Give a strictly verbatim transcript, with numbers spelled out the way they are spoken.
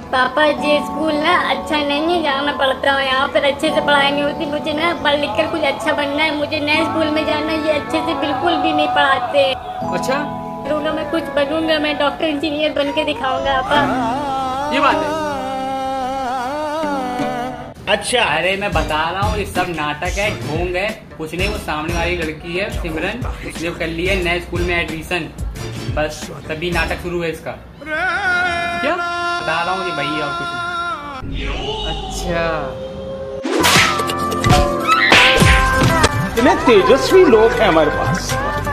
पापा ये स्कूल ना अच्छा नहीं है, जहाँ मैं पढ़ता हूँ यहाँ पर अच्छे से पढ़ाई नहीं होती। मुझे ना पढ़ लिख कर कुछ अच्छा बनना है, मुझे नए स्कूल में जाना है। ये अच्छे से बिल्कुल भी नहीं पढ़ाते। अच्छा करूँगा, मैं कुछ बनूंगा, मैं डॉक्टर इंजीनियर बन के दिखाऊंगा पापा। ये बात है। अच्छा अरे मैं बता रहा हूँ, ये सब नाटक है, ढोंग है, कुछ नहीं। वो सामने वाली लड़की है सिमरन, उसने कर लिया नए स्कूल में एडमिशन, बस तभी नाटक शुरू है इसका। क्या बता रहा हूँ, ये भैया और कुछ नहीं। अच्छा इतने तेजस्वी लोग हैं हमारे पास।